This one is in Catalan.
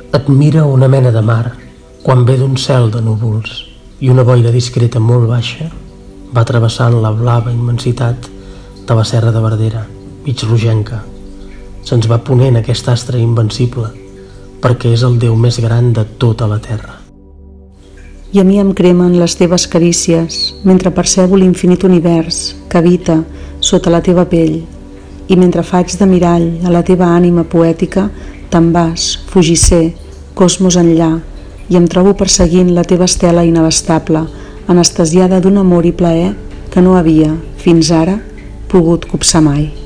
Et mira una mena de mar quan ve d'un cel de núvols i una boira discreta molt baixa va travessant la blava immensitat de la serra de Verdera, mig rogenca. Se'ns va ponent aquest astre invencible perquè és el Déu més gran de tota la terra. I a mi em cremen les teves carícies mentre percebo l'infinit univers que habita sota la teva pell, i mentre faig de mirall a la teva ànima poètica te'n vas, fugisser, cosmos enllà, i em trobo perseguint la teva estela inabastable, anestesiada d'un amor i plaer que no havia, fins ara, pogut copsar mai.